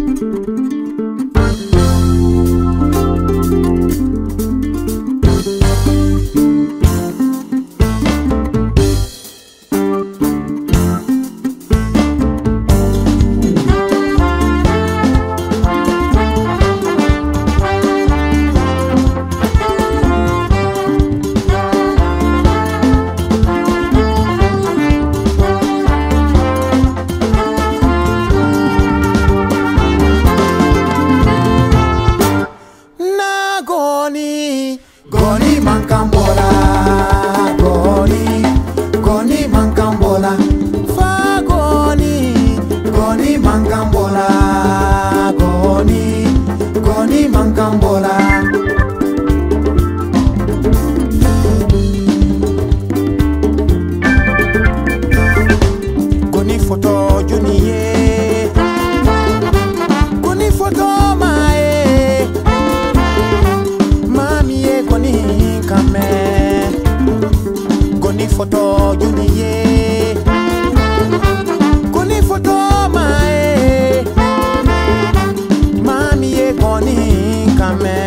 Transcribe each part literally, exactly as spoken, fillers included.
Goni, Goni Mankambola, Goni, Goni Mankambola, Fa Goni, Goni Mankambola, Goni, Goni Mankambola. Goni photo Juniye, Goni photo Mae. Goni kame, Goni photo Juniye, Goni photo mae, mami ye Goni kame,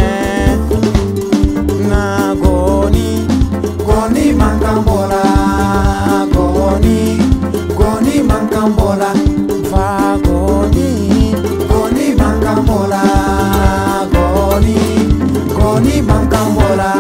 na Goni, Goni Mankambola, Goni, Goni Mankambola, fa Goni, Goni Mankambola, Goni, Goni Mankambola.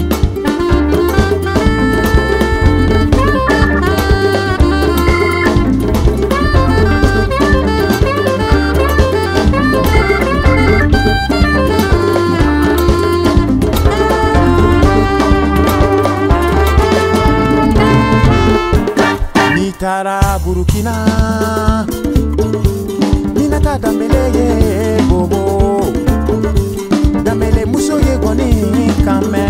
Tara Burkina Ninata Dambele ye bobo Dambele muso ye Goni kame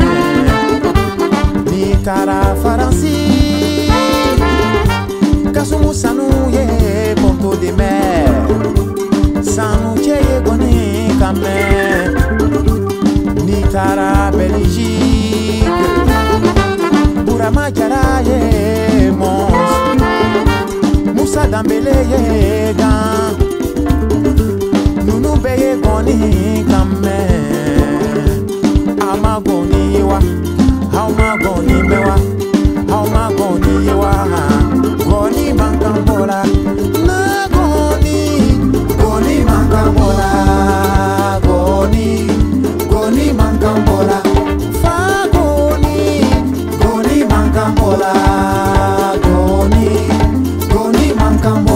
Ni tara Faransi Kasumu sanu ye Ponto de mer Sanu che ye Goni kame Ni tara Belgique Burama jara ye mons Moussa Dambele ye gan Nunu beye Goni kame Ama Goni wa Hauma Goni mewa Hauma Goni wa Goni Mankambola Na Goni Goni Mankambola Goni Goni Mankambola Fa Goni Goni Mankambola Goni Goni Mankambola.